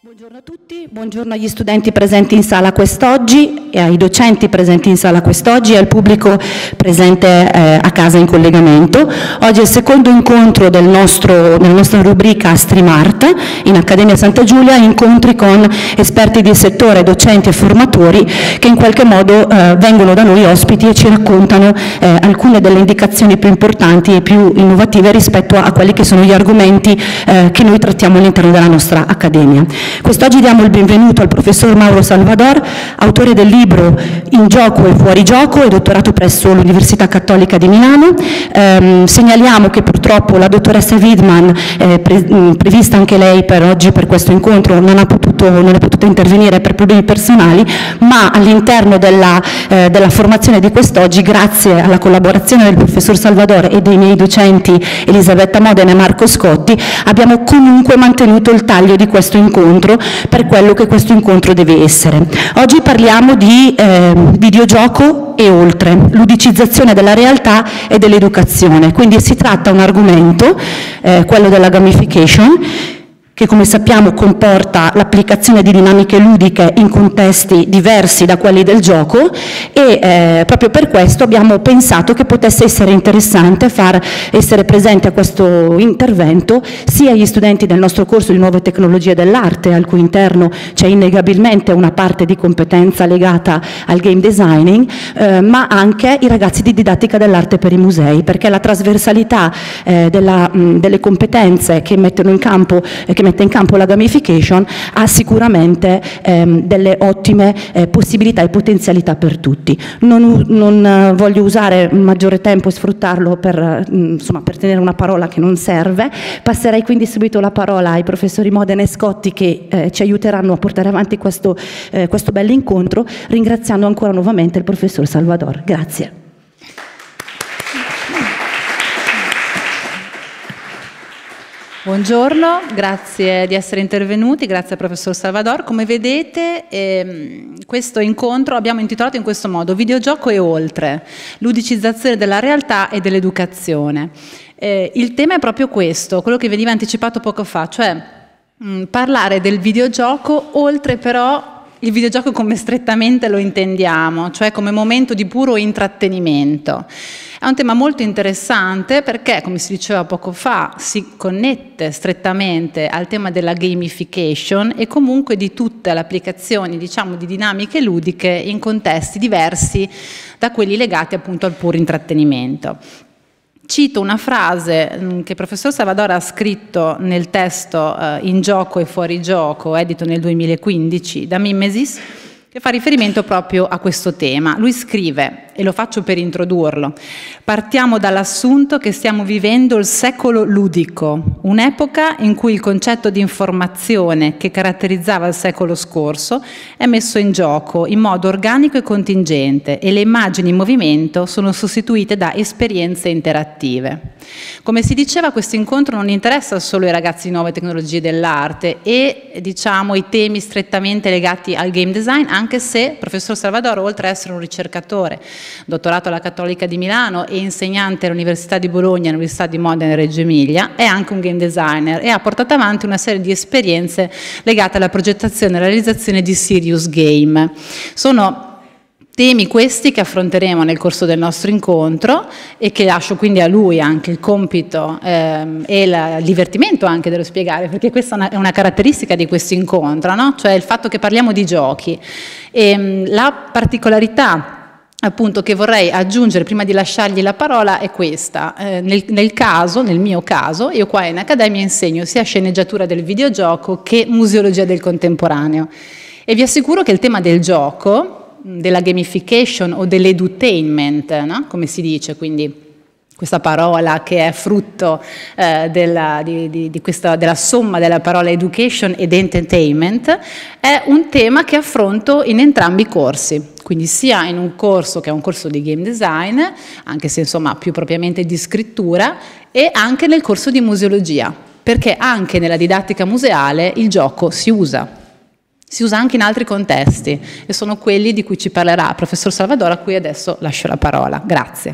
Buongiorno a tutti, buongiorno agli studenti presenti in sala quest'oggi e ai docenti presenti in sala quest'oggi e al pubblico presente a casa in collegamento. Oggi è il secondo incontro della nostra rubrica Streamart in Accademia Santa Giulia, incontri con esperti di settore, docenti e formatori che in qualche modo vengono da noi ospiti e ci raccontano alcune delle indicazioni più importanti e più innovative rispetto a quelli che sono gli argomenti che noi trattiamo all'interno della nostra Accademia. Quest'oggi diamo il benvenuto al professor Mauro Salvador, autore del libro In gioco e fuori gioco e dottorato presso l'Università Cattolica di Milano. Segnaliamo che purtroppo la dottoressa Widman, prevista anche lei per oggi per questo incontro, non è potuta intervenire per problemi personali, ma all'interno della formazione di quest'oggi, grazie alla collaborazione del professor Salvador e dei miei docenti Elisabetta Modena e Marco Scotti, abbiamo comunque mantenuto il taglio di questo incontro per quello che questo incontro deve essere. Oggi parliamo di videogioco e oltre, ludicizzazione della realtà e dell'educazione, quindi si tratta un argomento, quello della gamification, che come sappiamo comporta l'applicazione di dinamiche ludiche in contesti diversi da quelli del gioco e proprio per questo abbiamo pensato che potesse essere interessante far essere presente a questo intervento sia gli studenti del nostro corso di nuove tecnologie dell'arte, al cui interno c'è innegabilmente una parte di competenza legata al game designing, ma anche i ragazzi di didattica dell'arte per i musei, perché la trasversalità delle competenze che mette in campo la gamification ha sicuramente delle ottime possibilità e potenzialità per tutti. Non voglio usare maggiore tempo e sfruttarlo per tenere una parola che non serve. Passerei quindi subito la parola ai professori Modena e Scotti che ci aiuteranno a portare avanti questo bell'incontro, ringraziando ancora nuovamente il professor Salvador. Grazie. Buongiorno, grazie di essere intervenuti, grazie al professor Salvador. Come vedete questo incontro abbiamo intitolato in questo modo: Videogioco e oltre, ludicizzazione della realtà e dell'educazione. Il tema è proprio questo, quello che veniva anticipato poco fa, cioè parlare del videogioco oltre però il videogioco come strettamente lo intendiamo, cioè come momento di puro intrattenimento. È un tema molto interessante perché, come si diceva poco fa, si connette strettamente al tema della gamification e comunque di tutte le applicazioni, diciamo, di dinamiche ludiche in contesti diversi da quelli legati appunto al puro intrattenimento. Cito una frase che il professor Salvador ha scritto nel testo In gioco e fuori gioco, edito nel 2015 da Mimesis, che fa riferimento proprio a questo tema. Lui scrive, e lo faccio per introdurlo: partiamo dall'assunto che stiamo vivendo il secolo ludico, un'epoca in cui il concetto di informazione che caratterizzava il secolo scorso è messo in gioco in modo organico e contingente e le immagini in movimento sono sostituite da esperienze interattive. Come si diceva, questo incontro non interessa solo ai ragazzi di nuove tecnologie dell'arte e, diciamo, i temi strettamente legati al game design, anche se il professor Salvador, oltre ad essere un ricercatore, dottorato alla Cattolica di Milano e insegnante all'Università di Bologna e all'Università di Modena e Reggio Emilia, è anche un game designer e ha portato avanti una serie di esperienze legate alla progettazione e realizzazione di serious game. Sono temi questi che affronteremo nel corso del nostro incontro e che lascio quindi a lui anche il compito e il divertimento anche dello spiegare, perché questa è una caratteristica di questo incontro, no? Cioè il fatto che parliamo di giochi. E la particolarità appunto che vorrei aggiungere prima di lasciargli la parola è questa: nel mio caso, io qua in Accademia insegno sia sceneggiatura del videogioco che museologia del contemporaneo e vi assicuro che il tema del gioco, della gamification o dell'edutainment, no? Come si dice, quindi questa parola che è frutto della somma della parola education ed entertainment, è un tema che affronto in entrambi i corsi. Quindi sia in un corso che è un corso di game design, anche se insomma più propriamente di scrittura, e anche nel corso di museologia, perché anche nella didattica museale il gioco si usa. Si usa anche in altri contesti e sono quelli di cui ci parlerà il professor Salvador, a cui adesso lascio la parola. Grazie.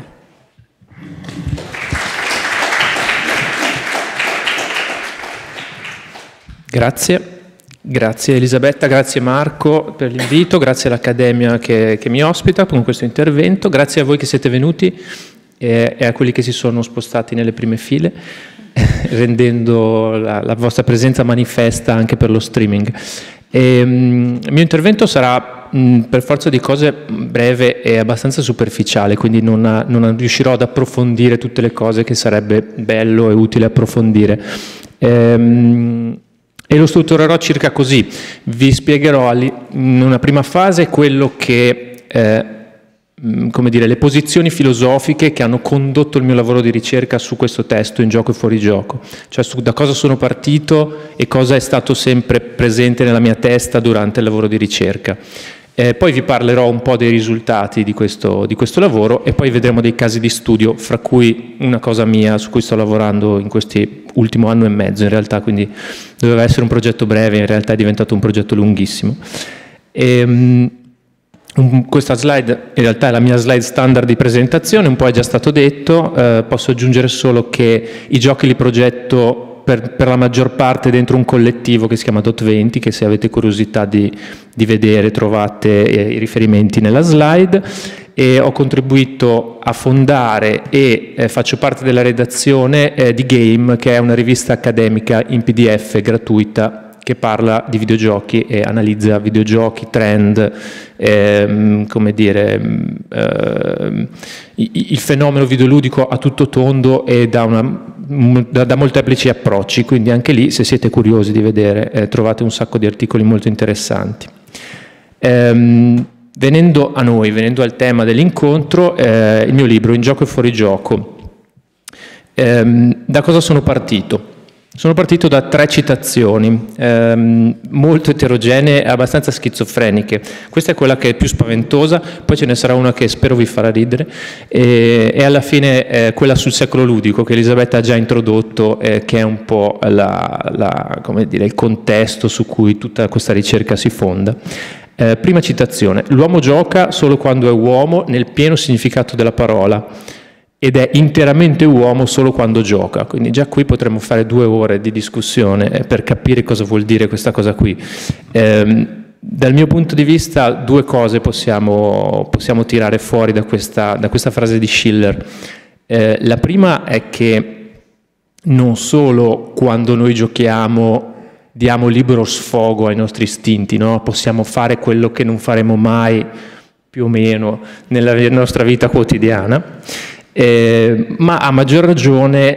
Grazie. Grazie Elisabetta, grazie Marco per l'invito, grazie all'Accademia che mi ospita con questo intervento, grazie a voi che siete venuti e a quelli che si sono spostati nelle prime file, rendendo la vostra presenza manifesta anche per lo streaming. Il mio intervento sarà per forza di cose breve e abbastanza superficiale, quindi non riuscirò ad approfondire tutte le cose che sarebbe bello e utile approfondire. E lo strutturerò circa così. Vi spiegherò in una prima fase quello che, come dire, le posizioni filosofiche che hanno condotto il mio lavoro di ricerca su questo testo In gioco e fuori gioco, cioè da cosa sono partito e cosa è stato sempre presente nella mia testa durante il lavoro di ricerca. Poi vi parlerò un po' dei risultati di questo lavoro e poi vedremo dei casi di studio, fra cui una cosa mia su cui sto lavorando in questi ultimo anno e mezzo in realtà, quindi doveva essere un progetto breve, in realtà è diventato un progetto lunghissimo. Questa slide in realtà è la mia slide standard di presentazione, un po' è già stato detto, posso aggiungere solo che i giochi li progetto per la maggior parte dentro un collettivo che si chiama Dot20, che se avete curiosità di vedere trovate i riferimenti nella slide, e ho contribuito a fondare e faccio parte della redazione di Game, che è una rivista accademica in PDF gratuita che parla di videogiochi e analizza videogiochi, trend, come dire, il fenomeno videoludico a tutto tondo e da molteplici approcci, quindi anche lì, se siete curiosi di vedere, trovate un sacco di articoli molto interessanti. Venendo a noi, venendo al tema dell'incontro, il mio libro In gioco e fuori gioco. Da cosa sono partito? Sono partito da 3 citazioni, molto eterogenee e abbastanza schizofreniche. Questa è quella che è più spaventosa, poi ce ne sarà una che spero vi farà ridere, e alla fine quella sul secolo ludico, che Elisabetta ha già introdotto, che è un po' come dire, il contesto su cui tutta questa ricerca si fonda. Prima citazione: l'uomo gioca solo quando è uomo nel pieno significato della parola, ed è interamente uomo solo quando gioca. Quindi già qui potremmo fare 2 ore di discussione per capire cosa vuol dire questa cosa qui. Dal mio punto di vista 2 cose possiamo tirare fuori da questa frase di Schiller. La prima è che non solo quando noi giochiamo diamo libero sfogo ai nostri istinti, no? Possiamo fare quello che non faremo mai, più o meno, nella nostra vita quotidiana, ma a maggior ragione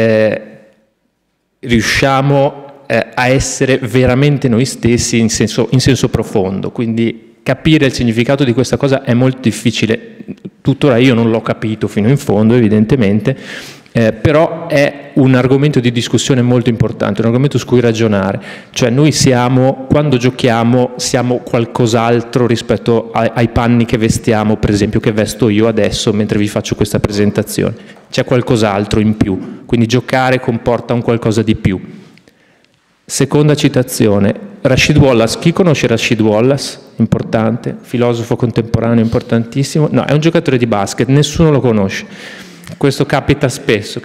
riusciamo a essere veramente noi stessi in senso profondo. Quindi capire il significato di questa cosa è molto difficile, tuttora io non l'ho capito fino in fondo evidentemente, però è un argomento di discussione molto importante, un argomento su cui ragionare. Cioè noi quando giochiamo siamo qualcos'altro rispetto ai panni che vestiamo, per esempio che vesto io adesso mentre vi faccio questa presentazione. C'è qualcos'altro in più, quindi giocare comporta un qualcosa di più. Seconda citazione, Rashid Wallace. Chi conosce Rashid Wallace? Importante, filosofo contemporaneo importantissimo. No, è un giocatore di basket, nessuno lo conosce. Questo capita spesso.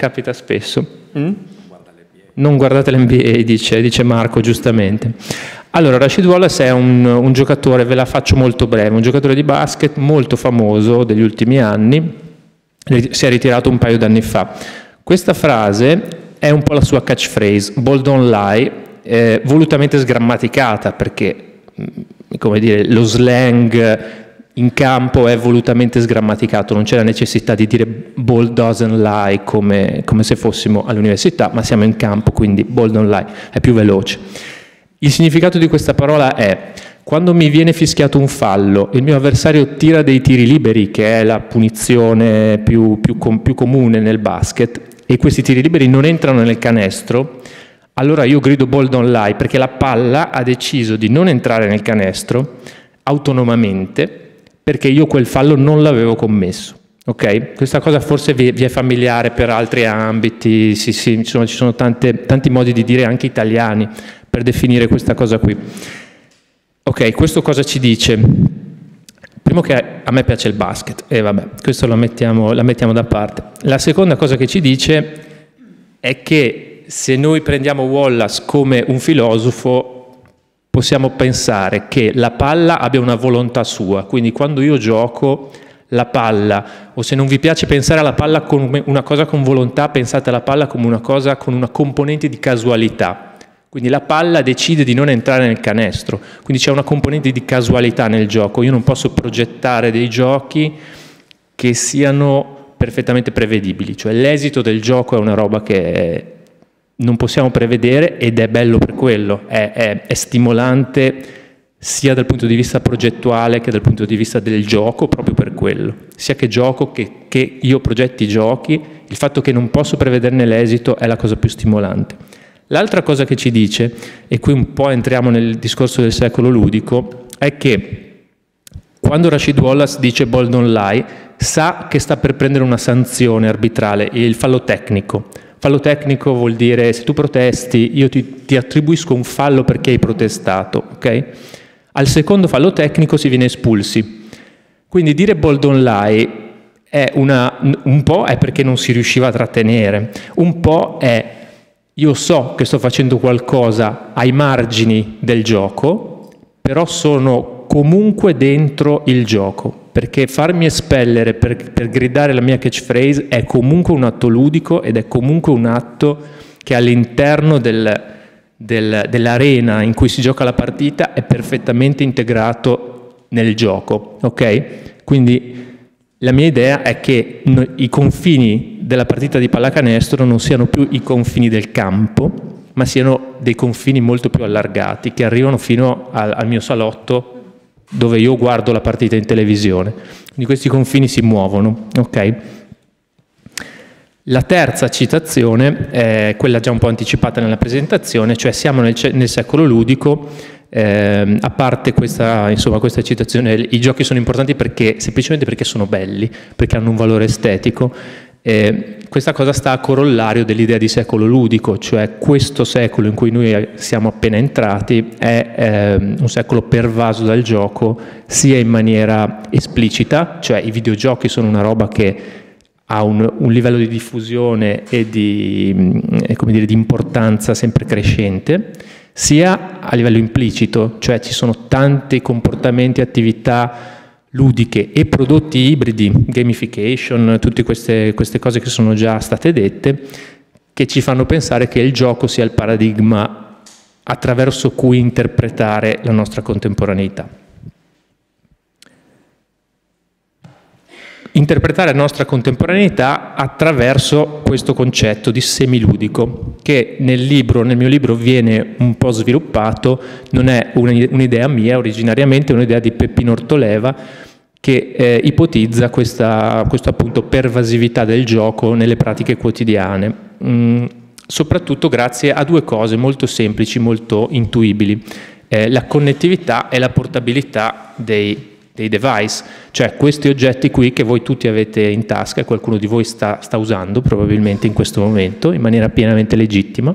Non guardate l'NBA, dice Marco giustamente. Allora, Rashid Wallace è un giocatore, ve la faccio molto breve, un giocatore di basket molto famoso degli ultimi anni, si è ritirato un paio d'anni fa. Questa frase è un po' la sua catchphrase, bold don't lie, volutamente sgrammaticata, perché, come dire, lo slang in campo è volutamente sgrammaticato, non c'è la necessità di dire bold doesn't lie come se fossimo all'università, ma siamo in campo, quindi bold don't lie, è più veloce. Il significato di questa parola è: quando mi viene fischiato un fallo, il mio avversario tira dei tiri liberi, che è la punizione più comune nel basket, e questi tiri liberi non entrano nel canestro, allora io grido bold don't lie, perché la palla ha deciso di non entrare nel canestro autonomamente, perché io quel fallo non l'avevo commesso. Ok? Questa cosa forse vi è familiare per altri ambiti, sì, ci sono tanti modi di dire, anche italiani, per definire questa cosa qui. Ok, questo cosa ci dice? Primo che a me piace il basket, e vabbè, questo la mettiamo da parte. La seconda cosa che ci dice è che se noi prendiamo Wallace come un filosofo, possiamo pensare che la palla abbia una volontà sua, quindi quando io gioco la palla, o se non vi piace pensare alla palla come una cosa con volontà, pensate alla palla come una cosa con una componente di casualità. Quindi la palla decide di non entrare nel canestro, quindi c'è una componente di casualità nel gioco. Io non posso progettare dei giochi che siano perfettamente prevedibili, cioè l'esito del gioco è una roba che non possiamo prevedere ed è bello per quello, è stimolante sia dal punto di vista progettuale che dal punto di vista del gioco, proprio per quello. Sia che gioco che io progetti giochi, il fatto che non posso prevederne l'esito è la cosa più stimolante. L'altra cosa che ci dice, e qui un po' entriamo nel discorso del secolo ludico, è che quando Rasheed Wallace dice ball don't lie, sa che sta per prendere una sanzione arbitrale, il fallo tecnico. Fallo tecnico vuol dire se tu protesti io ti attribuisco un fallo perché hai protestato, ok? Al secondo fallo tecnico si viene espulsi. Quindi dire ball don't lie è un po' è perché non si riusciva a trattenere, un po' è io so che sto facendo qualcosa ai margini del gioco, però sono comunque dentro il gioco, perché farmi espellere per gridare la mia catchphrase è comunque un atto ludico ed è comunque un atto che all'interno dell'arena in cui si gioca la partita è perfettamente integrato nel gioco, ok? Quindi la mia idea è che i confini della partita di pallacanestro non siano più i confini del campo, ma siano dei confini molto più allargati, che arrivano fino al mio salotto dove io guardo la partita in televisione. Quindi questi confini si muovono, ok? La terza citazione è quella già un po' anticipata nella presentazione, cioè siamo nel secolo ludico, a parte questa citazione, i giochi sono importanti semplicemente perché sono belli, perché hanno un valore estetico. Questa cosa sta a corollario dell'idea di secolo ludico, cioè questo secolo in cui noi siamo appena entrati è un secolo pervaso dal gioco, sia in maniera esplicita, cioè i videogiochi sono una roba che ha un livello di diffusione e di importanza sempre crescente, sia a livello implicito, cioè ci sono tanti comportamenti, attività ludiche e prodotti ibridi, gamification, tutte queste cose che sono già state dette, che ci fanno pensare che il gioco sia il paradigma attraverso cui interpretare la nostra contemporaneità. Interpretare la nostra contemporaneità attraverso questo concetto di semiludico, che nel mio libro viene un po' sviluppato, non è un'idea mia, originariamente è un'idea di Peppino Ortoleva, che ipotizza questa appunto pervasività del gioco nelle pratiche quotidiane, soprattutto grazie a due cose molto semplici, molto intuibili, la connettività e la portabilità dei device, cioè questi oggetti qui che voi tutti avete in tasca e qualcuno di voi sta usando probabilmente in questo momento in maniera pienamente legittima,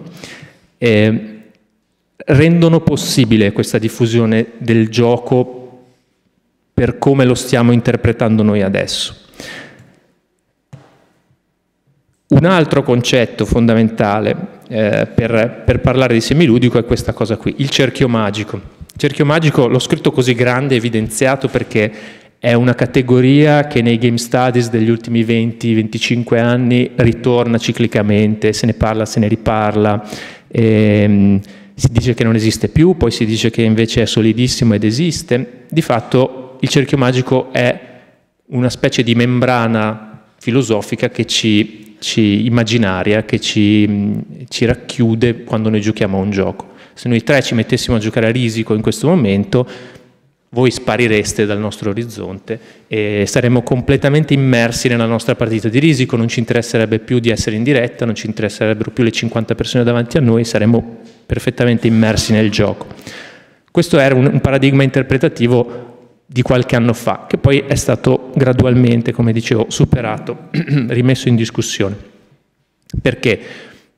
rendono possibile questa diffusione del gioco per come lo stiamo interpretando noi adesso. Un altro concetto fondamentale per parlare di semiludico è questa cosa qui, il cerchio magico. Il cerchio magico l'ho scritto così grande, evidenziato, perché è una categoria che nei game studies degli ultimi 20-25 anni ritorna ciclicamente, se ne parla, se ne riparla, si dice che non esiste più, poi si dice che invece è solidissimo ed esiste. Di fatto il cerchio magico è una specie di membrana filosofica che immaginaria, che ci racchiude quando noi giochiamo a un gioco. Se noi tre ci mettessimo a giocare a Risico in questo momento, voi sparireste dal nostro orizzonte e saremmo completamente immersi nella nostra partita di Risico, non ci interesserebbe più di essere in diretta, non ci interesserebbero più le 50 persone davanti a noi, saremmo perfettamente immersi nel gioco. Questo era un paradigma interpretativo di qualche anno fa, che poi è stato gradualmente, come dicevo, superato, rimesso in discussione. Perché?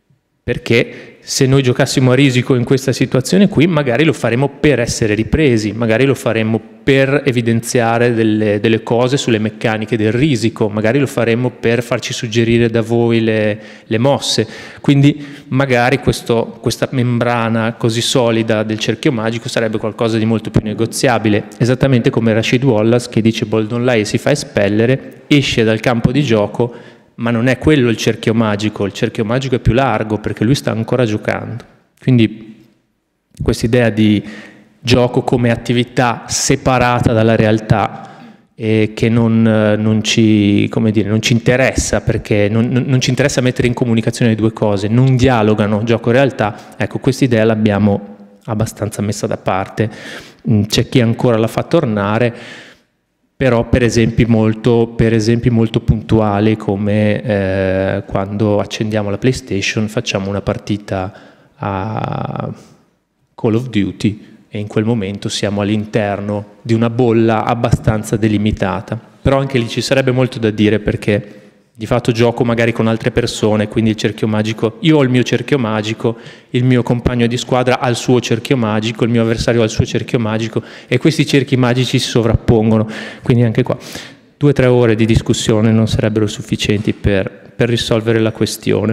perché se noi giocassimo a risico in questa situazione qui, magari lo faremo per essere ripresi, magari lo faremo per evidenziare delle cose sulle meccaniche del risico, magari lo faremo per farci suggerire da voi le mosse. Quindi magari questa membrana così solida del cerchio magico sarebbe qualcosa di molto più negoziabile, esattamente come Rashid Wallace che dice Boldon Lie e si fa espellere, esce dal campo di gioco, ma non è quello il cerchio magico è più largo perché lui sta ancora giocando. Quindi quest'idea di gioco come attività separata dalla realtà che non ci interessa, perché non ci interessa mettere in comunicazione le due cose, non dialogano gioco e realtà, ecco, quest'idea l'abbiamo abbastanza messa da parte. C'è chi ancora la fa tornare, però per esempi molto puntuali come quando accendiamo la PlayStation, facciamo una partita a Call of Duty e in quel momento siamo all'interno di una bolla abbastanza delimitata. Però anche lì ci sarebbe molto da dire, perché di fatto gioco magari con altre persone, quindi il cerchio magico, io ho il mio cerchio magico, il mio compagno di squadra ha il suo cerchio magico, il mio avversario ha il suo cerchio magico e questi cerchi magici si sovrappongono. Quindi anche qua 2 o 3 ore di discussione non sarebbero sufficienti per risolvere la questione.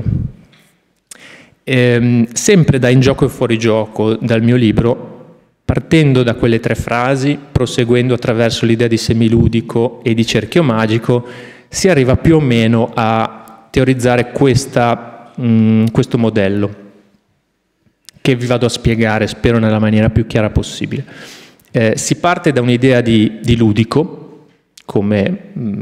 Sempre da In gioco e fuori gioco, dal mio libro, partendo da quelle 3 frasi, proseguendo attraverso l'idea di semiludico e di cerchio magico, si arriva più o meno a teorizzare questo modello, che vi vado a spiegare, spero nella maniera più chiara possibile. Si parte da un'idea di ludico, come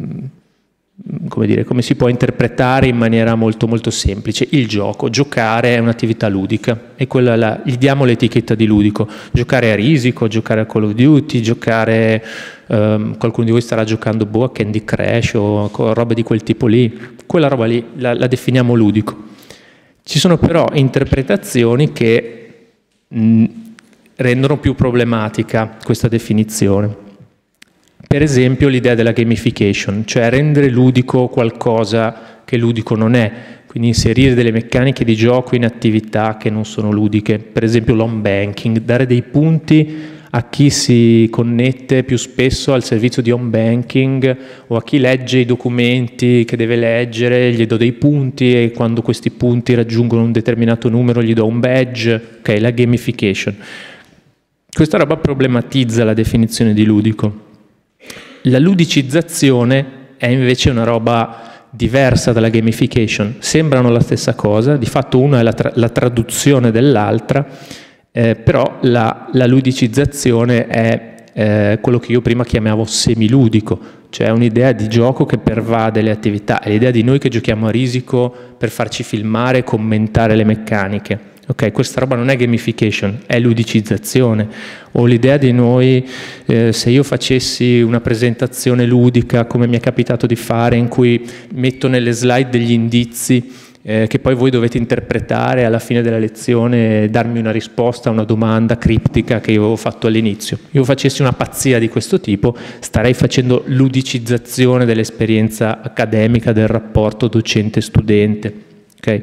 si può interpretare in maniera molto molto semplice. Il gioco, giocare è un'attività ludica e quella gli diamo l'etichetta di ludico. Giocare a risico, giocare a Call of Duty, giocare, qualcuno di voi starà giocando a Candy Crush o roba di quel tipo lì, quella roba lì la definiamo ludico. Ci sono però interpretazioni che rendono più problematica questa definizione. Per esempio l'idea della gamification, cioè rendere ludico qualcosa che ludico non è, quindi inserire delle meccaniche di gioco in attività che non sono ludiche, per esempio l'home banking, dare dei punti a chi si connette più spesso al servizio di home banking o a chi legge i documenti che deve leggere, gli do dei punti e quando questi punti raggiungono un determinato numero gli do un badge, ok, la gamification. Questa roba problematizza la definizione di ludico. La ludicizzazione è invece una roba diversa dalla gamification, sembrano la stessa cosa, di fatto una è la traduzione dell'altra, però la ludicizzazione è quello che io prima chiamavo semiludico, cioè un'idea di gioco che pervade le attività, è l'idea di noi che giochiamo a risico per farci filmare e commentare le meccaniche. Ok, questa roba non è gamification, è ludicizzazione. O l'idea di noi, se io facessi una presentazione ludica, come mi è capitato di fare, in cui metto nelle slide degli indizi che poi voi dovete interpretare alla fine della lezione e darmi una risposta a una domanda criptica che io avevo fatto all'inizio. Io facessi una pazzia di questo tipo, starei facendo ludicizzazione dell'esperienza accademica, del rapporto docente-studente. Okay?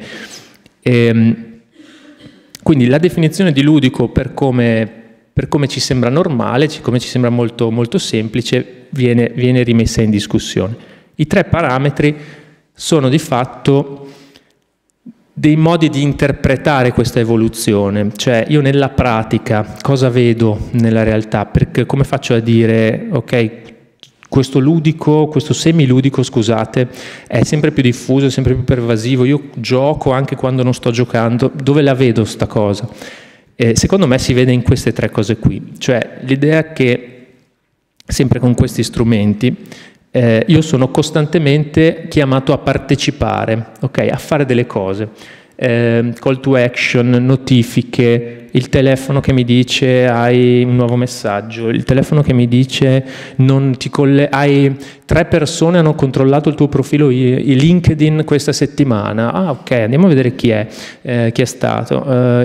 Quindi la definizione di ludico per come ci sembra normale, come ci sembra molto, molto semplice, viene rimessa in discussione. I 3 parametri sono di fatto dei modi di interpretare questa evoluzione, cioè io nella pratica cosa vedo nella realtà, perché come faccio a dire ok, questo semiludico, scusate, è sempre più diffuso, è sempre più pervasivo, io gioco anche quando non sto giocando, dove la vedo sta cosa? Secondo me si vede in queste 3 cose qui, cioè l'idea che sempre con questi strumenti io sono costantemente chiamato a partecipare, ok, a fare delle cose, call to action, notifiche, il telefono che mi dice hai un nuovo messaggio, il telefono che mi dice hai 3 persone hanno controllato il tuo profilo LinkedIn questa settimana, ah ok, andiamo a vedere chi è stato,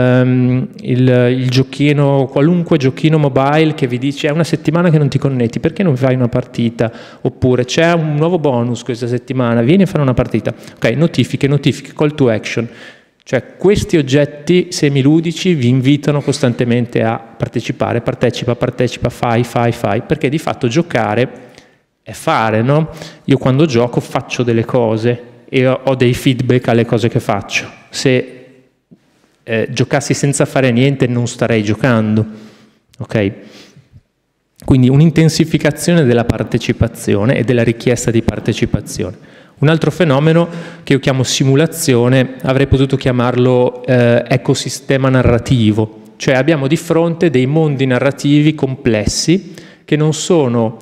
il giochino, qualunque giochino mobile che vi dice è una settimana che non ti connetti, perché non fai una partita? Oppure c'è un nuovo bonus questa settimana, vieni a fare una partita. Ok, notifiche, call to action. Cioè questi oggetti semiludici vi invitano costantemente a partecipare, partecipa, fai, perché di fatto giocare è fare, no? Io quando gioco faccio delle cose e ho dei feedback alle cose che faccio. Se giocassi senza fare niente non starei giocando, ok? Quindi un'intensificazione della partecipazione e della richiesta di partecipazione. Un altro fenomeno che io chiamo simulazione, avrei potuto chiamarlo ecosistema narrativo, cioè abbiamo di fronte dei mondi narrativi complessi che non sono,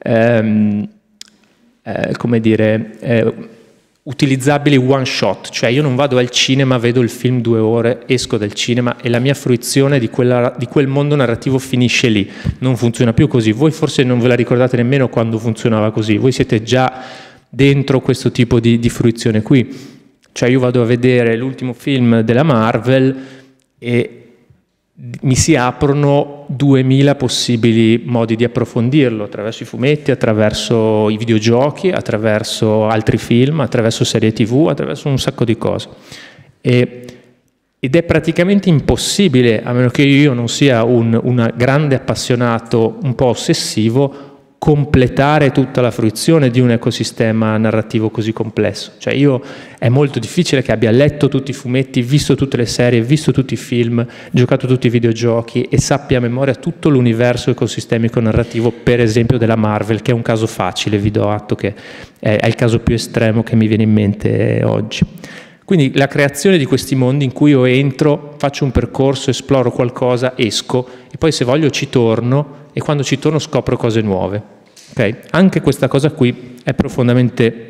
come dire, utilizzabili one shot, cioè io non vado al cinema, vedo il film 2 ore, esco dal cinema e la mia fruizione di quel mondo narrativo finisce lì. Non funziona più così. Voi forse non ve la ricordate nemmeno quando funzionava così, voi siete già dentro questo tipo di fruizione qui. Cioè io vado a vedere l'ultimo film della Marvel e mi si aprono 2000 possibili modi di approfondirlo, attraverso i fumetti, attraverso i videogiochi, attraverso altri film, attraverso serie TV, attraverso un sacco di cose. Ed è praticamente impossibile, a meno che io non sia un grande appassionato, un po' ossessivo, completare tutta la fruizione di un ecosistema narrativo così complesso. Cioè è molto difficile che abbia letto tutti i fumetti, visto tutte le serie, visto tutti i film, giocato tutti i videogiochi e sappia a memoria tutto l'universo ecosistemico narrativo, per esempio della Marvel, che è un caso facile, vi do atto che è il caso più estremo che mi viene in mente oggi. Quindi la creazione di questi mondi in cui io entro, faccio un percorso, esploro qualcosa, esco e poi se voglio ci torno e quando ci torno scopro cose nuove. Okay? Anche questa cosa qui è profondamente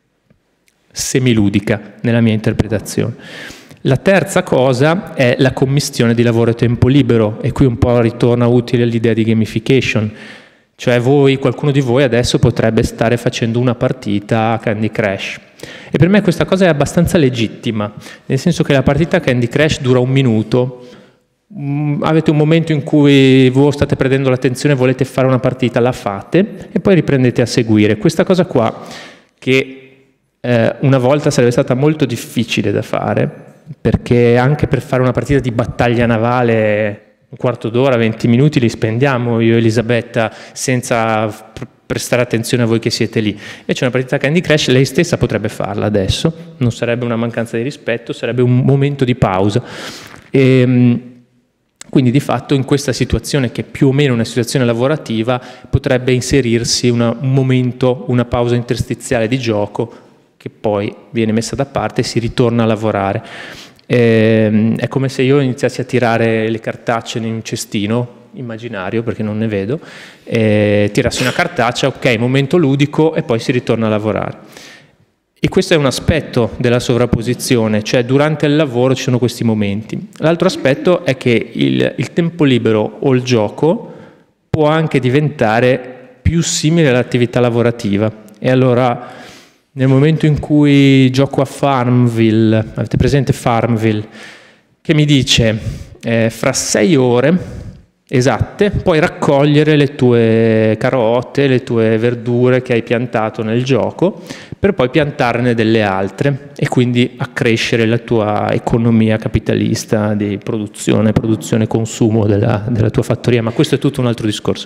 semiludica nella mia interpretazione. La terza cosa è la commistione di lavoro a tempo libero e qui un po' ritorna utile l'idea di gamification. Cioè qualcuno di voi adesso potrebbe stare facendo una partita a Candy Crush. E per me questa cosa è abbastanza legittima, nel senso che la partita a Candy Crush dura 1 minuto, avete un momento in cui voi state prendendo l'attenzione, volete fare una partita, la fate e poi riprendete a seguire. Questa cosa qua, che una volta sarebbe stata molto difficile da fare, perché anche per fare una partita di battaglia navale 1/4 d'ora, 20 minuti li spendiamo io e Elisabetta senza prestare attenzione a voi che siete lì. Invece una partita Candy Crush lei stessa potrebbe farla adesso, non sarebbe una mancanza di rispetto, sarebbe un momento di pausa. Quindi di fatto in questa situazione, che è più o meno una situazione lavorativa, potrebbe inserirsi un momento, una pausa interstiziale di gioco che poi viene messa da parte e si ritorna a lavorare. È come se io iniziassi a tirare le cartacce in un cestino immaginario, perché non ne vedo, tirassi una cartaccia, ok, momento ludico, e poi si ritorna a lavorare. E questo è un aspetto della sovrapposizione, cioè durante il lavoro ci sono questi momenti. L'altro aspetto è che il tempo libero o il gioco può anche diventare più simile all'attività lavorativa. E allora nel momento in cui gioco a Farmville, avete presente Farmville, che mi dice fra 6 ore esatte puoi raccogliere le tue carote, le tue verdure che hai piantato nel gioco, per poi piantarne delle altre e quindi accrescere la tua economia capitalista di produzione, consumo della tua fattoria, ma questo è tutto un altro discorso.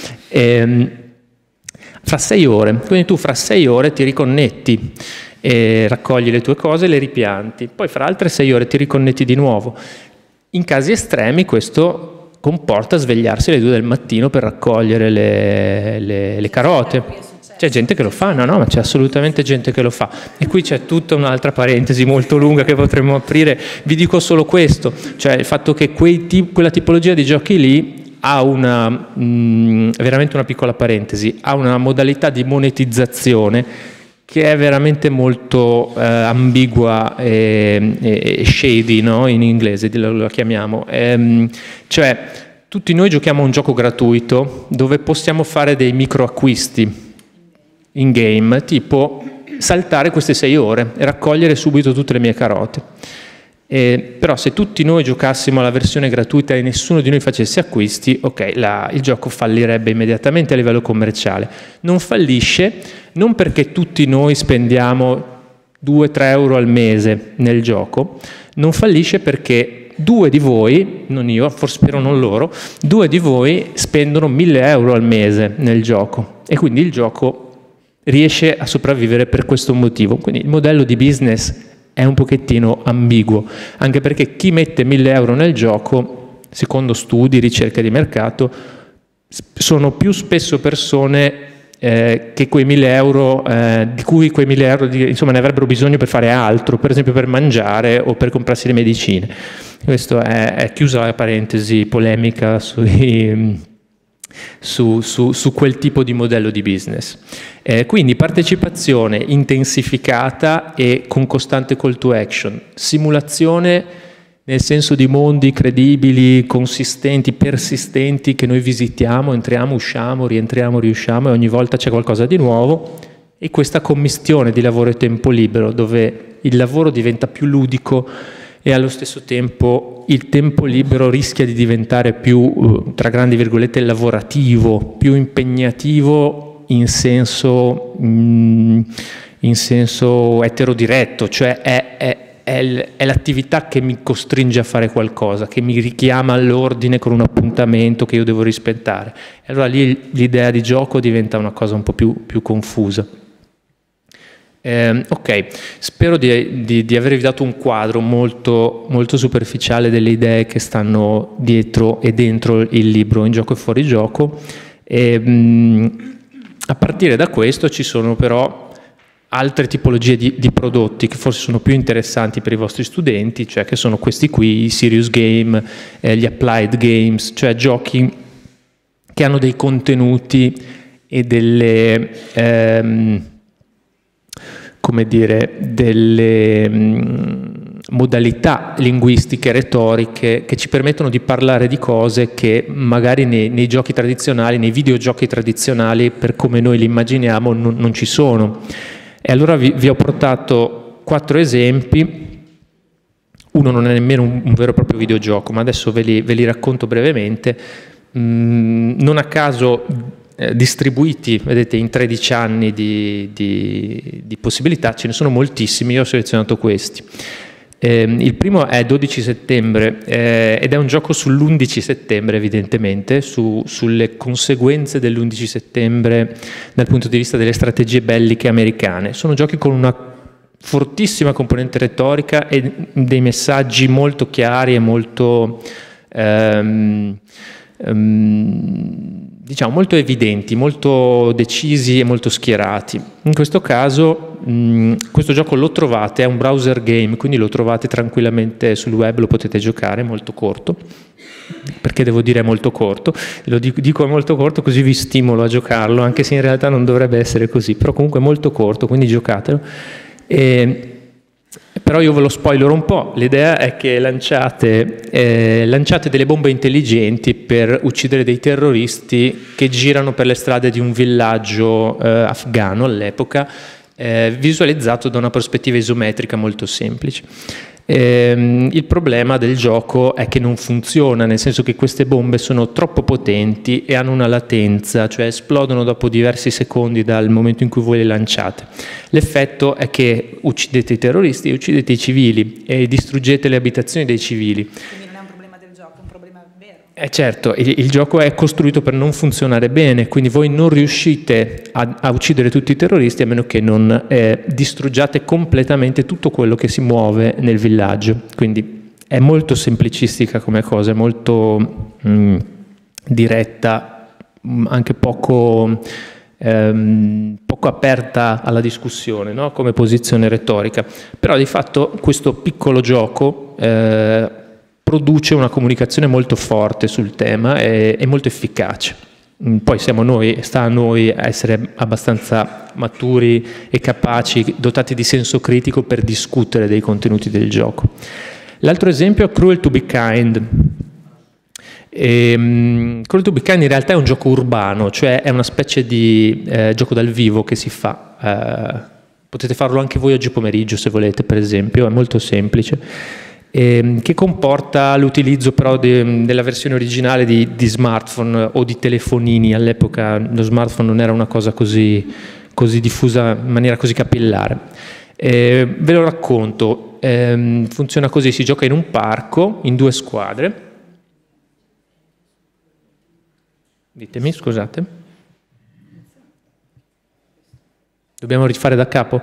Fra 6 ore, quindi tu fra 6 ore ti riconnetti, raccogli le tue cose e le ripianti, poi fra altre 6 ore ti riconnetti di nuovo. In casi estremi questo comporta svegliarsi alle 2 del mattino per raccogliere le carote. C'è gente che lo fa, no, ma c'è assolutamente gente che lo fa. E qui c'è tutta un'altra parentesi molto lunga che potremmo aprire. Vi dico solo questo, cioè il fatto che quella tipologia di giochi lì ha veramente una piccola parentesi, ha una modalità di monetizzazione che è veramente molto ambigua e shady, no? In inglese la chiamiamo. Cioè tutti noi giochiamo a un gioco gratuito dove possiamo fare dei microacquisti in game, tipo saltare queste 6 ore e raccogliere subito tutte le mie carote. Però se tutti noi giocassimo alla versione gratuita e nessuno di noi facesse acquisti, ok, il gioco fallirebbe immediatamente a livello commerciale. Non fallisce non perché tutti noi spendiamo 2-3 euro al mese nel gioco, non fallisce perché 2 di voi, non io, forse spero non loro, 2 di voi spendono 1.000 euro al mese nel gioco e quindi il gioco riesce a sopravvivere per questo motivo. Quindi il modello di business è un pochettino ambiguo, anche perché chi mette 1.000 euro nel gioco, secondo studi, ricerche di mercato, sono più spesso persone che quei 1.000 euro, di cui quei 1.000 euro insomma, ne avrebbero bisogno per fare altro, per esempio per mangiare o per comprarsi le medicine. Questo è chiusa la parentesi polemica su quel tipo di modello di business. Quindi partecipazione intensificata e con costante call to action, simulazione nel senso di mondi credibili, consistenti, persistenti che noi visitiamo, entriamo, usciamo, rientriamo, riusciamo e ogni volta c'è qualcosa di nuovo, e questa commistione di lavoro e tempo libero dove il lavoro diventa più ludico e allo stesso tempo il tempo libero rischia di diventare più, tra grandi virgolette, lavorativo, più impegnativo in senso eterodiretto, cioè è l'attività che mi costringe a fare qualcosa, che mi richiama all'ordine con un appuntamento che io devo rispettare. E allora lì l'idea di gioco diventa una cosa un po' più confusa. Ok, spero di avervi dato un quadro molto, molto superficiale delle idee che stanno dietro e dentro il libro In gioco e fuori gioco. A partire da questo ci sono però altre tipologie di prodotti che forse sono più interessanti per i vostri studenti, cioè che sono questi qui, i serious game, gli applied games, cioè giochi che hanno dei contenuti e delle, come dire, delle modalità linguistiche, retoriche che ci permettono di parlare di cose che magari nei giochi tradizionali, nei videogiochi tradizionali, per come noi li immaginiamo, non ci sono. E allora vi ho portato 4 esempi. Uno non è nemmeno un vero e proprio videogioco, ma adesso ve li racconto brevemente. Non a caso distribuiti, vedete, in 13 anni di possibilità, ce ne sono moltissimi, io ho selezionato questi. Il primo è 12 settembre ed è un gioco sull'11 settembre evidentemente, sulle conseguenze dell'11 settembre dal punto di vista delle strategie belliche americane. Sono giochi con una fortissima componente retorica e dei messaggi molto chiari e molto diciamo molto evidenti, molto decisi e molto schierati. In questo caso questo gioco lo trovate, è un browser game, quindi lo trovate tranquillamente sul web, lo potete giocare, è molto corto. Perché devo dire molto corto? Lo dico molto corto così vi stimolo a giocarlo, anche se in realtà non dovrebbe essere così, però comunque è molto corto, quindi giocatelo. Però io ve lo spoilerò un po', l'idea è che lanciate delle bombe intelligenti per uccidere dei terroristi che girano per le strade di un villaggio afghano all'epoca, visualizzato da una prospettiva isometrica molto semplice. Il problema del gioco è che non funziona, nel senso che queste bombe sono troppo potenti e hanno una latenza, cioè esplodono dopo diversi secondi dal momento in cui voi le lanciate. L'effetto è che uccidete i terroristi, uccidete i civili e distruggete le abitazioni dei civili. Quindi non è un problema del gioco, è un problema vero. Certo, il gioco è costruito per non funzionare bene, quindi voi non riuscite a uccidere tutti i terroristi a meno che non distruggiate completamente tutto quello che si muove nel villaggio. Quindi è molto semplicistica come cosa, è molto diretta, anche poco aperta alla discussione, no? Come posizione retorica. Però di fatto questo piccolo gioco produce una comunicazione molto forte sul tema e molto efficace. Poi sta a noi essere abbastanza maturi e capaci, dotati di senso critico per discutere dei contenuti del gioco. L'altro esempio è Cruel to be Kind. Cruel to be Kind in realtà è un gioco urbano, cioè è una specie di gioco dal vivo che si fa. Potete farlo anche voi oggi pomeriggio se volete, per esempio, è molto semplice. Che comporta l'utilizzo però della versione originale di smartphone o di telefonini. All'epoca lo smartphone non era una cosa così diffusa in maniera così capillare. Ve lo racconto, funziona così: si gioca in un parco, in 2 squadre. Ditemi, scusate. Dobbiamo rifare da capo?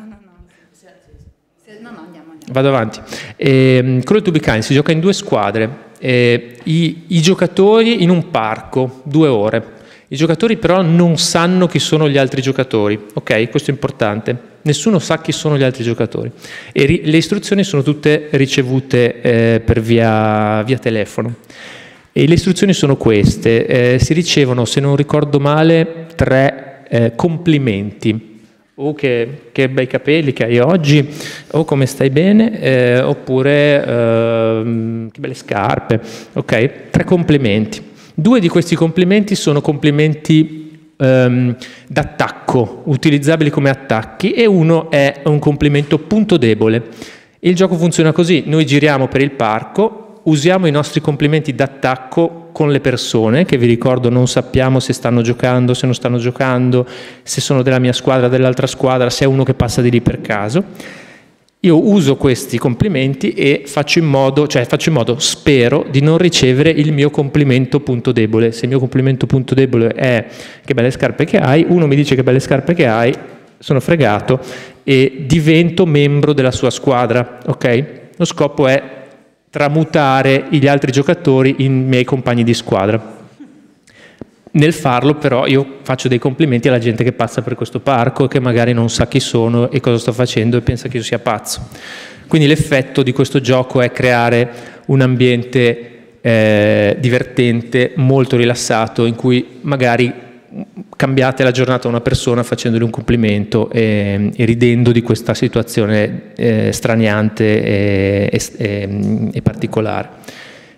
No, andiamo. Vado avanti. Call to be Kind si gioca in 2 squadre, i giocatori in un parco, 2 ore. I giocatori però non sanno chi sono gli altri giocatori, ok? Questo è importante. Nessuno sa chi sono gli altri giocatori. E le istruzioni sono tutte ricevute per via telefono. E le istruzioni sono queste. Si ricevono, se non ricordo male, 3 complimenti. O che bei capelli che hai oggi, o come stai bene, oppure che belle scarpe, ok? 3 complimenti. 2 di questi complimenti sono complimenti d'attacco, utilizzabili come attacchi, e uno è un complimento punto debole. Il gioco funziona così: noi giriamo per il parco, usiamo i nostri complimenti d'attacco con le persone, che vi ricordo non sappiamo se stanno giocando, se non stanno giocando, se sono della mia squadra, dell'altra squadra, se è uno che passa di lì per caso. Io uso questi complimenti e faccio in modo, spero, di non ricevere il mio complimento punto debole. Se il mio complimento punto debole è che belle scarpe che hai, uno mi dice che belle scarpe che hai, sono fregato e divento membro della sua squadra, ok? Lo scopo è tramutare gli altri giocatori in miei compagni di squadra. Nel farlo però io faccio dei complimenti alla gente che passa per questo parco e che magari non sa chi sono e cosa sto facendo e pensa che io sia pazzo. Quindi l'effetto di questo gioco è creare un ambiente divertente, molto rilassato, in cui magari cambiate la giornata a una persona facendole un complimento e ridendo di questa situazione straniante e particolare.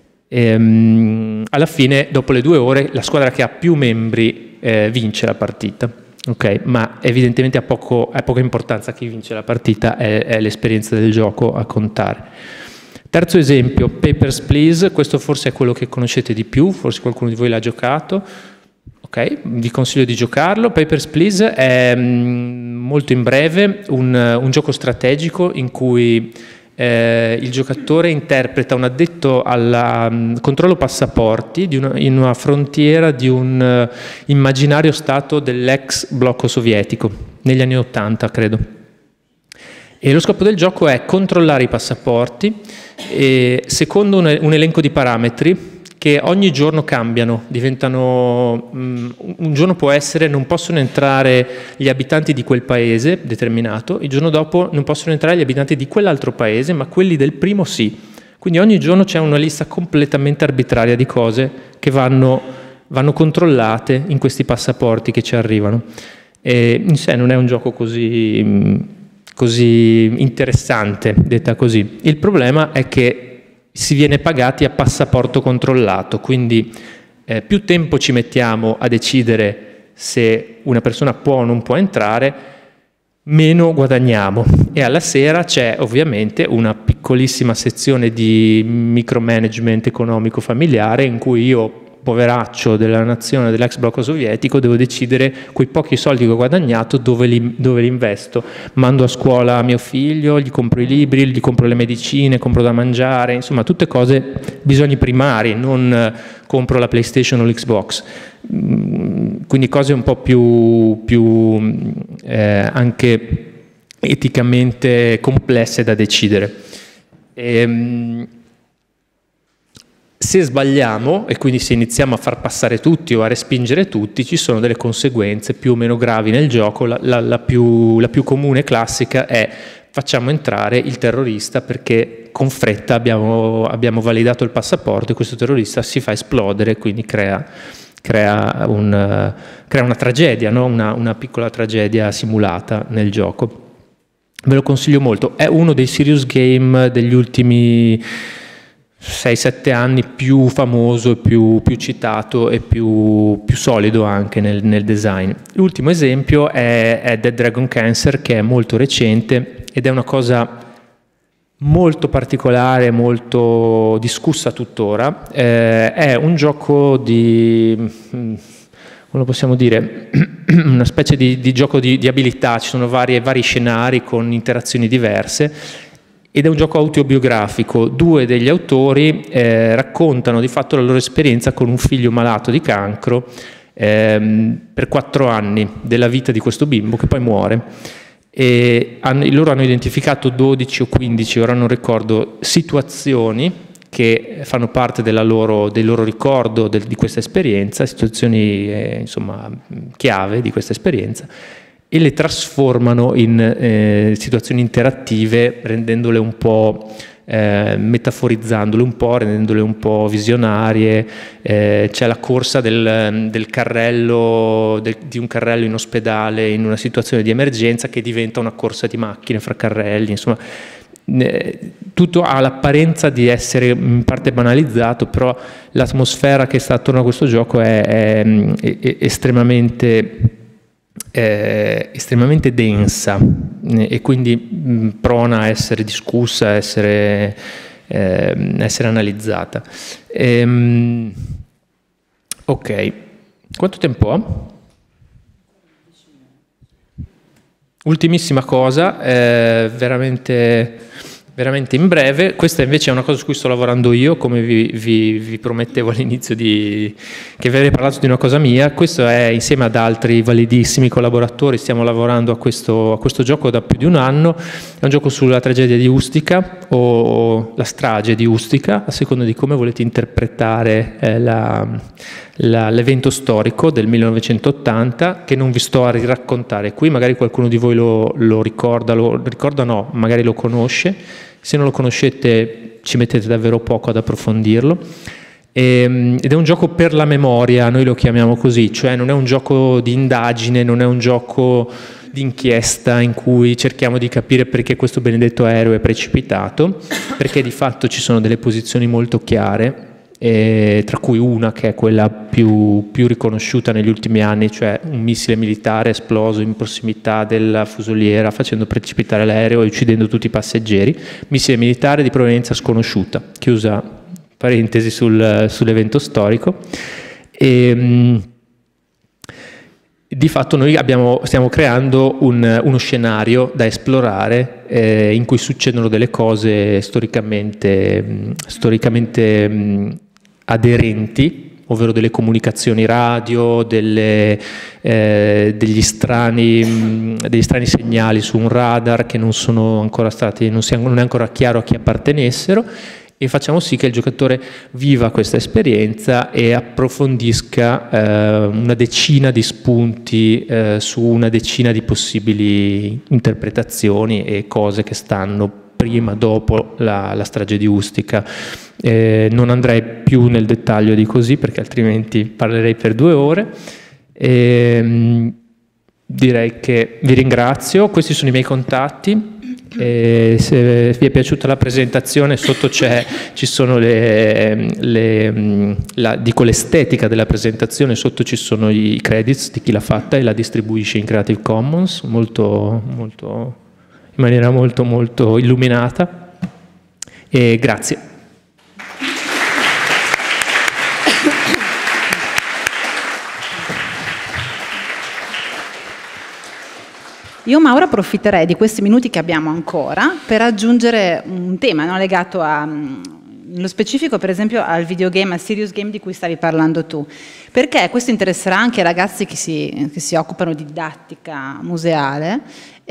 Alla fine, dopo le 2 ore, la squadra che ha più membri vince la partita, ok? Ma evidentemente ha poca importanza chi vince la partita, è l'esperienza del gioco a contare. Terzo esempio, Papers, Please. Questo forse è quello che conoscete di più, forse qualcuno di voi l'ha giocato, ok? Vi consiglio di giocarlo. Papers, Please è molto in breve un gioco strategico in cui il giocatore interpreta un addetto al controllo passaporti in una frontiera di un immaginario stato dell'ex blocco sovietico, negli anni 80 credo. E lo scopo del gioco è controllare i passaporti secondo un elenco di parametri che ogni giorno cambiano, diventano, un giorno può essere non possono entrare gli abitanti di quel paese determinato, il giorno dopo non possono entrare gli abitanti di quell'altro paese, ma quelli del primo sì. Quindi ogni giorno c'è una lista completamente arbitraria di cose che vanno controllate in questi passaporti che ci arrivano. E in sé non è un gioco così interessante, detta così. Il problema è che si viene pagati a passaporto controllato, quindi più tempo ci mettiamo a decidere se una persona può o non può entrare, meno guadagniamo. E alla sera c'è ovviamente una piccolissima sezione di micromanagement economico familiare in cui io, poveraccio della nazione dell'ex blocco sovietico, devo decidere quei pochi soldi che ho guadagnato dove li investo. Mando a scuola mio figlio, gli compro i libri, gli compro le medicine, compro da mangiare, insomma tutte cose, bisogni primari, non compro la PlayStation o l'Xbox. Quindi cose un po' più anche eticamente complesse da decidere. Se sbagliamo, e quindi se iniziamo a far passare tutti o a respingere tutti, ci sono delle conseguenze più o meno gravi nel gioco. La più comune e classica è: facciamo entrare il terrorista perché con fretta abbiamo validato il passaporto e questo terrorista si fa esplodere, quindi crea una tragedia, no? Una piccola tragedia simulata nel gioco. Ve lo consiglio molto, è uno dei serious game degli ultimi 6-7 anni più famoso, più citato e più solido anche nel design. L'ultimo esempio è Dead Dragon Cancer, che è molto recente ed è una cosa molto particolare, molto discussa tuttora. È un gioco di come possiamo dire, una specie di gioco di abilità, ci sono vari scenari con interazioni diverse, ed è un gioco autobiografico. Due degli autori raccontano di fatto la loro esperienza con un figlio malato di cancro per 4 anni della vita di questo bimbo che poi muore. E loro hanno identificato 12 o 15, ora non ricordo, situazioni che fanno parte del loro ricordo di questa esperienza, situazioni insomma chiave di questa esperienza, e le trasformano in situazioni interattive, rendendole un po', metaforizzandole un po', rendendole un po' visionarie. C'è la corsa del carrello, di un carrello in ospedale in una situazione di emergenza che diventa una corsa di macchine fra carrelli, insomma. Tutto ha l'apparenza di essere in parte banalizzato, però l'atmosfera che sta attorno a questo gioco è estremamente densa, e quindi prona a essere discussa, a essere analizzata. Ok, quanto tempo ho? Ultimissima cosa, veramente in breve. Questa invece è una cosa su cui sto lavorando io, come vi promettevo all'inizio che vi avrei parlato di una cosa mia. Questo è, insieme ad altri validissimi collaboratori, stiamo lavorando a questo gioco da più di un anno. È un gioco sulla tragedia di Ustica, o la strage di Ustica, a seconda di come volete interpretare l'evento storico del 1980, che non vi sto a raccontare qui. Magari qualcuno di voi lo ricorda no, magari lo conosce. Se non lo conoscete ci mettete davvero poco ad approfondirlo. Ed è un gioco per la memoria, noi lo chiamiamo così, cioè non è un gioco di indagine, non è un gioco di inchiesta in cui cerchiamo di capire perché questo benedetto aereo è precipitato, perché di fatto ci sono delle posizioni molto chiare, tra cui una che è quella più riconosciuta negli ultimi anni, cioè un missile militare esploso in prossimità della fusoliera facendo precipitare l'aereo e uccidendo tutti i passeggeri. Missile militare di provenienza sconosciuta, chiusa parentesi sull'evento storico. Di fatto noi stiamo creando uno scenario da esplorare, in cui succedono delle cose storicamente aderenti, ovvero delle comunicazioni radio, degli strani segnali su un radar che non è ancora chiaro a chi appartenessero, e facciamo sì che il giocatore viva questa esperienza e approfondisca una decina di spunti su una decina di possibili interpretazioni e cose che stanno prima, dopo la strage di Ustica. Non andrei più nel dettaglio di così, perché altrimenti parlerei per 2 ore. Direi che vi ringrazio, questi sono i miei contatti. Se vi è piaciuta la presentazione, sotto ci sono dico l'estetica della presentazione, sotto ci sono i credits di chi l'ha fatta e la distribuisce in Creative Commons, in maniera molto molto illuminata. E grazie. Io, Maura, approfitterei di questi minuti che abbiamo ancora per aggiungere un tema, legato nello specifico, per esempio, al videogame, al serious game di cui stavi parlando tu, perché questo interesserà anche ai ragazzi che si occupano di didattica museale.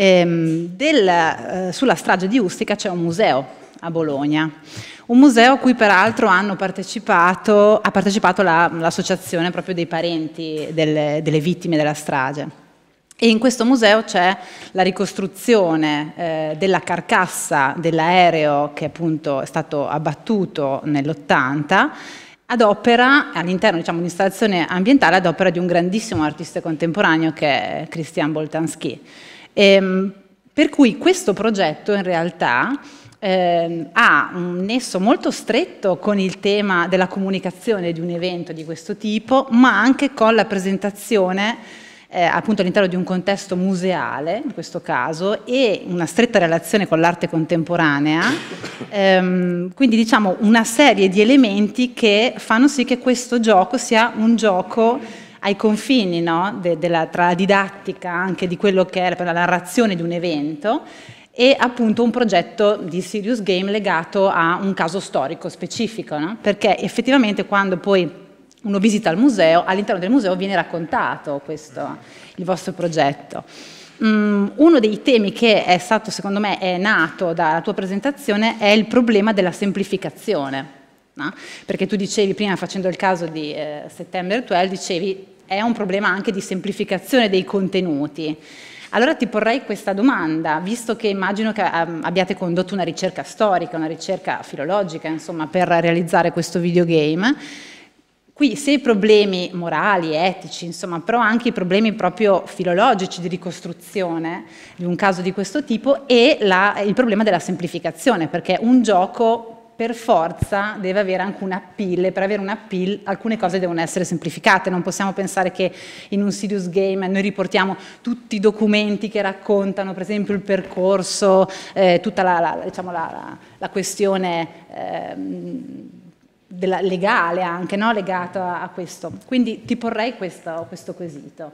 Sulla strage di Ustica c'è un museo a Bologna, un museo a cui peraltro ha partecipato l'associazione proprio dei parenti delle vittime della strage. E in questo museo c'è la ricostruzione della carcassa dell'aereo che appunto è stato abbattuto nell'80, ad opera, all'interno di un'installazione ambientale ad opera di un grandissimo artista contemporaneo che è Christian Boltanski. Per cui questo progetto in realtà ha un nesso molto stretto con il tema della comunicazione di un evento di questo tipo, ma anche con la presentazione appunto all'interno di un contesto museale, in questo caso, e una stretta relazione con l'arte contemporanea, quindi diciamo una serie di elementi che fanno sì che questo gioco sia un gioco ai confini, no? Tra la didattica anche di quello che è la narrazione di un evento e appunto un progetto di serious game legato a un caso storico specifico, no? Perché effettivamente quando poi uno visita il museo, all'interno del museo viene raccontato il vostro progetto. Uno dei temi che è stato, secondo me, è nato dalla tua presentazione è il problema della semplificazione, no? Perché tu dicevi prima, facendo il caso di September 12, dicevi è un problema anche di semplificazione dei contenuti. Allora ti porrei questa domanda, visto che immagino che abbiate condotto una ricerca storica, una ricerca filologica, insomma, per realizzare questo videogame. Qui sia i problemi morali, etici, insomma, però anche i problemi proprio filologici di ricostruzione di un caso di questo tipo e il problema della semplificazione, perché un gioco per forza deve avere anche un appeal e per avere un appeal alcune cose devono essere semplificate, non possiamo pensare che in un serious game noi riportiamo tutti i documenti che raccontano per esempio il percorso, tutta la questione legale anche, no? Legata a questo. Quindi ti porrei questo quesito.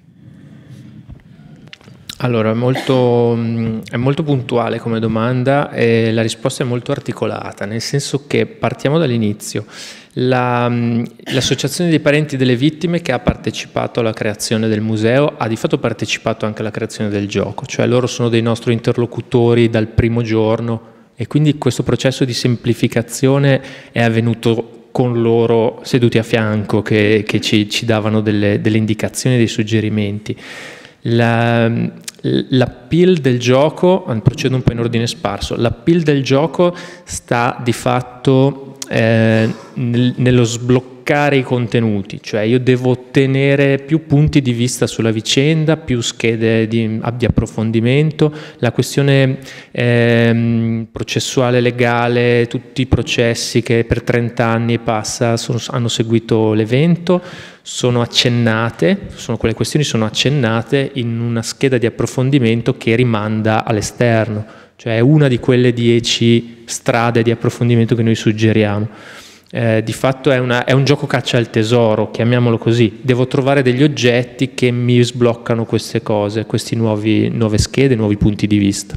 Allora, è molto puntuale come domanda e la risposta è molto articolata, nel senso che partiamo dall'inizio. L'associazione dei parenti delle vittime che ha partecipato alla creazione del museo ha di fatto partecipato anche alla creazione del gioco, cioè loro sono dei nostri interlocutori dal primo giorno e quindi questo processo di semplificazione è avvenuto con loro seduti a fianco che ci davano delle indicazioni, dei suggerimenti. L'appeal del gioco, procedo un po' in ordine sparso, l'appeal del gioco sta di fatto nello sbloccare i contenuti, cioè io devo ottenere più punti di vista sulla vicenda, più schede di approfondimento, la questione processuale legale, tutti i processi che per 30 anni hanno seguito l'evento, quelle questioni sono accennate in una scheda di approfondimento che rimanda all'esterno, cioè è una di quelle 10 strade di approfondimento che noi suggeriamo. Di fatto è un gioco caccia al tesoro, chiamiamolo così. Devo trovare degli oggetti che mi sbloccano queste cose, queste nuove schede, nuovi punti di vista.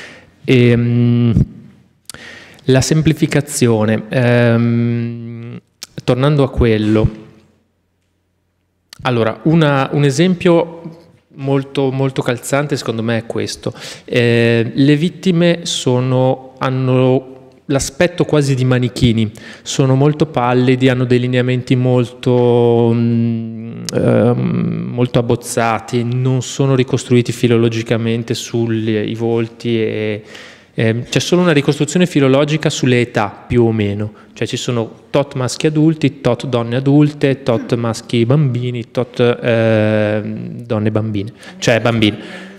La semplificazione, tornando a quello, allora un esempio molto, molto calzante secondo me è questo. Le vittime hanno l'aspetto quasi di manichini, sono molto pallidi, hanno dei lineamenti molto abbozzati, non sono ricostruiti filologicamente sui volti c'è solo una ricostruzione filologica sulle età più o meno, cioè ci sono tot maschi adulti, tot donne adulte, tot maschi bambini, tot donne bambine, cioè bambini.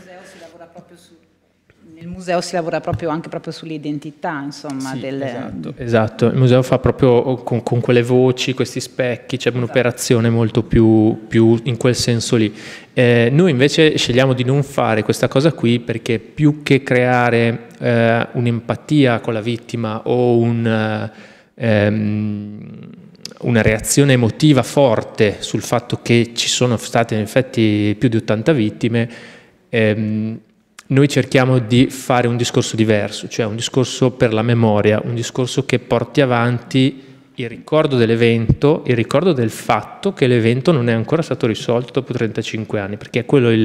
Nel museo si lavora proprio anche sull'identità, insomma. Sì, esatto, il museo fa proprio con quelle voci, questi specchi, c'è un'operazione molto più in quel senso lì. Noi invece scegliamo di non fare questa cosa qui perché più che creare un'empatia con la vittima o una reazione emotiva forte sul fatto che ci sono state in effetti più di 80 vittime, noi cerchiamo di fare un discorso diverso, cioè un discorso per la memoria, un discorso che porti avanti il ricordo dell'evento, il ricordo del fatto che l'evento non è ancora stato risolto dopo 35 anni, perché è quello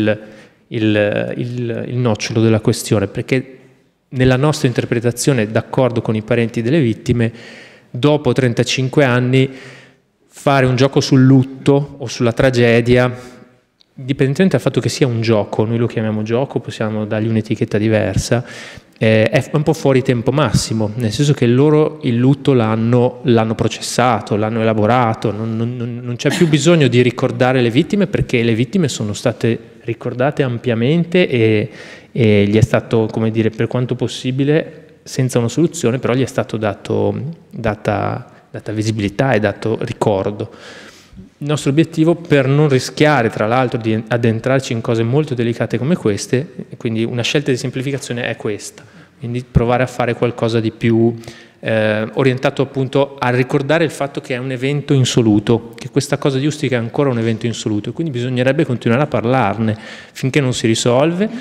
il nocciolo della questione, perché nella nostra interpretazione, d'accordo con i parenti delle vittime, dopo 35 anni fare un gioco sul lutto o sulla tragedia, indipendentemente dal fatto che sia un gioco, noi lo chiamiamo gioco, possiamo dargli un'etichetta diversa, è un po' fuori tempo massimo, nel senso che loro il lutto l'hanno processato, l'hanno elaborato, non c'è più bisogno di ricordare le vittime perché le vittime sono state ricordate ampiamente e gli è stato, come dire, per quanto possibile, senza una soluzione, però gli è stato data visibilità e dato ricordo. Il nostro obiettivo, per non rischiare tra l'altro di addentrarci in cose molto delicate come queste, quindi una scelta di semplificazione è questa, quindi provare a fare qualcosa di più orientato appunto a ricordare il fatto che è un evento insoluto, che questa cosa di Ustica è ancora un evento insoluto, e quindi bisognerebbe continuare a parlarne finché non si risolve,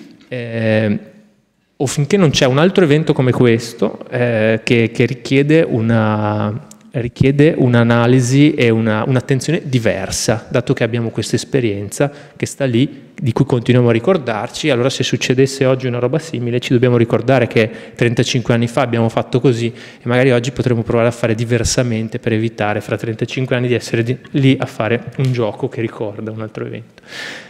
o finché non c'è un altro evento come questo che richiede un'analisi e un'attenzione diversa, dato che abbiamo questa esperienza che sta lì, di cui continuiamo a ricordarci. Allora, se succedesse oggi una roba simile, ci dobbiamo ricordare che 35 anni fa abbiamo fatto così, e magari oggi potremo provare a fare diversamente per evitare fra 35 anni di essere lì a fare un gioco che ricorda un altro evento.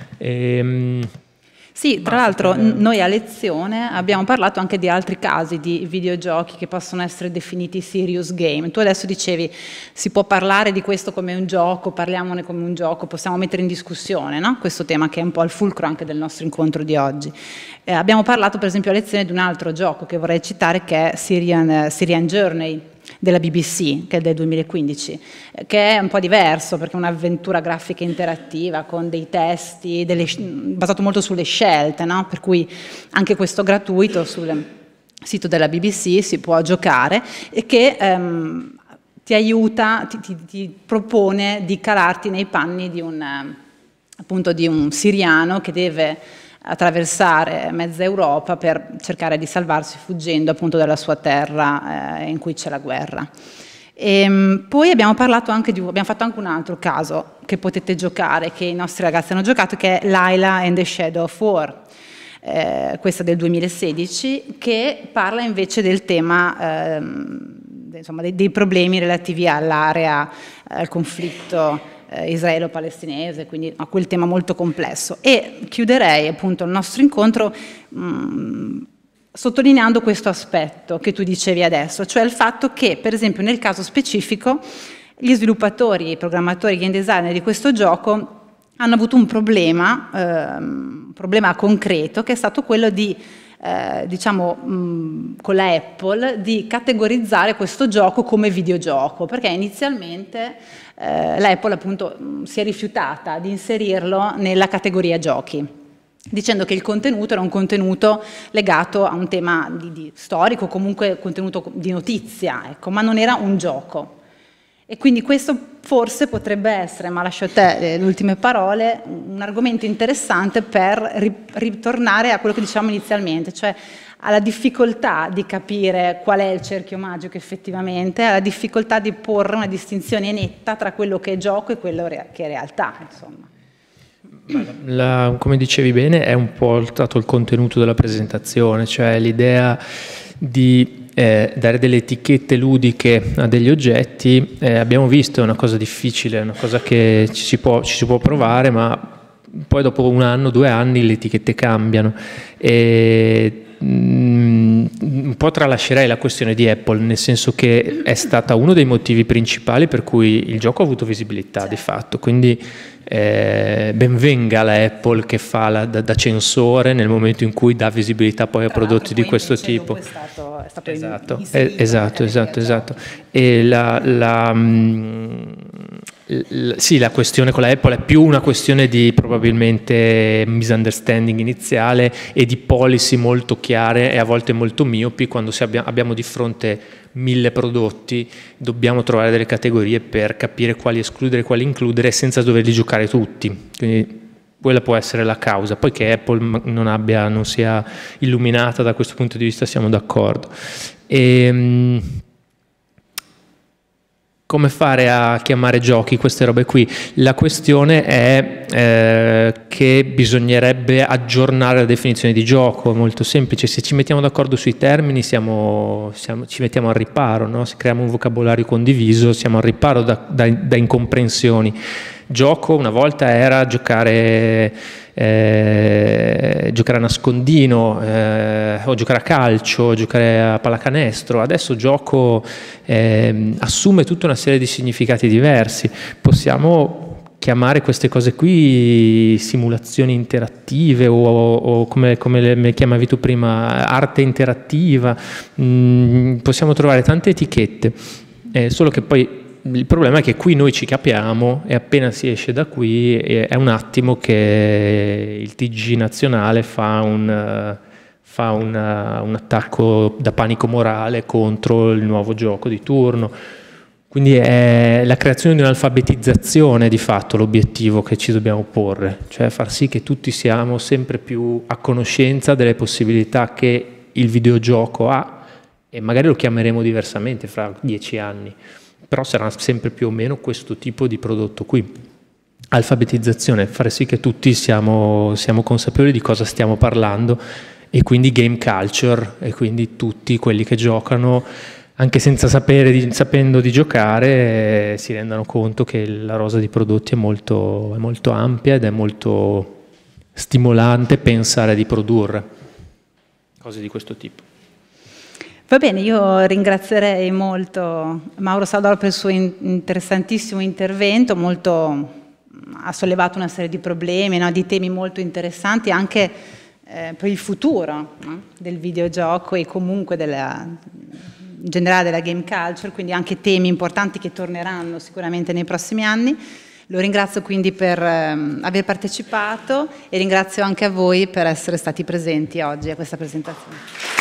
Sì, tra l'altro noi a lezione abbiamo parlato anche di altri casi di videogiochi che possono essere definiti serious game. Tu adesso dicevi, si può parlare di questo come un gioco, parliamone come un gioco, possiamo mettere in discussione, no? Questo tema che è un po' il fulcro anche del nostro incontro di oggi. Abbiamo parlato per esempio a lezione di un altro gioco che vorrei citare, che è Syrian Journey, della BBC, che è del 2015, che è un po' diverso perché è un'avventura grafica interattiva con dei testi, basato molto sulle scelte, no? Per cui anche questo gratuito sul sito della BBC si può giocare, e che ti aiuta, ti propone di calarti nei panni di un siriano che deve attraversare mezza Europa per cercare di salvarsi fuggendo appunto dalla sua terra in cui c'è la guerra. Poi abbiamo parlato anche abbiamo fatto anche un altro caso che potete giocare, che i nostri ragazzi hanno giocato, che è Layla and the Shadow of War, questa del 2016, che parla invece del tema insomma, dei problemi relativi all'area, al conflitto israelo-palestinese, quindi a quel tema molto complesso. E chiuderei appunto il nostro incontro sottolineando questo aspetto che tu dicevi adesso, cioè il fatto che, per esempio, nel caso specifico, gli sviluppatori, i programmatori, i game designer di questo gioco hanno avuto un problema concreto, che è stato quello di con la Apple, di categorizzare questo gioco come videogioco, perché inizialmente la Apple appunto si è rifiutata di inserirlo nella categoria giochi, dicendo che il contenuto era un contenuto legato a un tema di storico, comunque contenuto di notizia, ecco, ma non era un gioco. E quindi questo forse potrebbe essere, ma lascio a te le ultime parole, un argomento interessante per ritornare a quello che dicevamo inizialmente, cioè alla difficoltà di capire qual è il cerchio magico effettivamente, alla difficoltà di porre una distinzione netta tra quello che è gioco e quello che è realtà, insomma. Come dicevi bene, è un po' stato il contenuto della presentazione, cioè l'idea di dare delle etichette ludiche a degli oggetti. Abbiamo visto, è una cosa difficile, è una cosa che ci si può provare, ma poi dopo 1 anno, 2 anni le etichette cambiano. Un po' tralascerei la questione di Apple, nel senso che è stata uno dei motivi principali per cui il gioco ha avuto visibilità, di fatto, quindi ben venga la Apple che fa da censore nel momento in cui dà visibilità poi a prodotti di questo tipo. È stato Esatto. E sì, la questione con la Apple è più una questione di probabilmente misunderstanding iniziale e di policy molto chiare e a volte molto miopi. Quando abbiamo di fronte 1000 prodotti, dobbiamo trovare delle categorie per capire quali escludere e quali includere senza doverli giocare tutti. Quindi quella può essere la causa. Poi che Apple non sia illuminata da questo punto di vista siamo d'accordo. Come fare a chiamare giochi queste robe qui? La questione è che bisognerebbe aggiornare la definizione di gioco, è molto semplice. Se ci mettiamo d'accordo sui termini ci mettiamo al riparo, no? Se creiamo un vocabolario condiviso siamo al riparo da incomprensioni. Gioco una volta era giocare a nascondino, o giocare a calcio, o giocare a pallacanestro. Adesso gioco assume tutta una serie di significati diversi. Possiamo chiamare queste cose qui simulazioni interattive o come le chiamavi tu prima, arte interattiva. Possiamo trovare tante etichette, solo che poi il problema è che qui noi ci capiamo e appena si esce da qui è un attimo che il TG nazionale fa fa un attacco da panico morale contro il nuovo gioco di turno. Quindi è la creazione di un'alfabetizzazione di fatto l'obiettivo che ci dobbiamo porre, cioè far sì che tutti siamo sempre più a conoscenza delle possibilità che il videogioco ha, e magari lo chiameremo diversamente fra 10 anni, però sarà sempre più o meno questo tipo di prodotto qui. Alfabetizzazione, fare sì che tutti siamo consapevoli di cosa stiamo parlando, e quindi game culture, e quindi tutti quelli che giocano, anche senza sapendo di giocare, si rendano conto che la rosa di prodotti è molto ampia ed è molto stimolante pensare di produrre cose di questo tipo. Va bene, io ringrazierei molto Mauro Salvador per il suo interessantissimo intervento, ha sollevato una serie di problemi, no, di temi molto interessanti anche per il futuro, no, del videogioco e comunque in generale della game culture, quindi anche temi importanti che torneranno sicuramente nei prossimi anni. Lo ringrazio quindi per aver partecipato e ringrazio anche a voi per essere stati presenti oggi a questa presentazione.